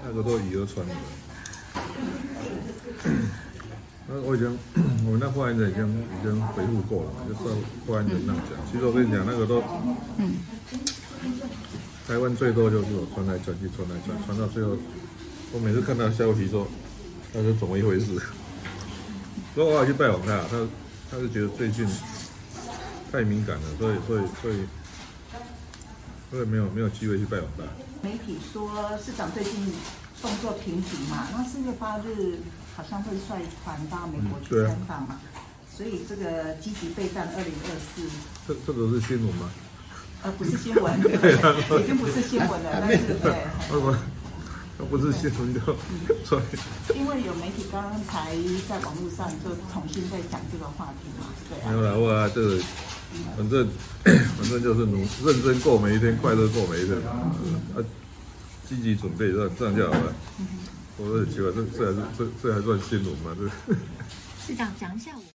那个都以讹传讹。那我们那发言人已经回复过了嘛，就是发言人那样讲。其实我跟你讲，那个都，台湾最多就是我传来传去，传到最后，我每次看到消息说，那是怎么一回事？所以我要去拜访他，他是觉得最近太敏感了，所以没有机会去拜访他。 媒体说市长最近动作频频嘛，那4月8日好像会率团到美国去参访嘛，所以这个积极备战2024。这个是新闻吗？ 不是新闻，已经不是新闻了，但是对。 那不是新闻就所以。 因为有媒体刚才在网络上就重新在讲这个话题嘛，对啊。 没有啦，我这个反正就是认真过每一天，快乐过每一天，积极准备，这样就好了。我很奇怪，这还算新闻吗？ 市长讲一下我。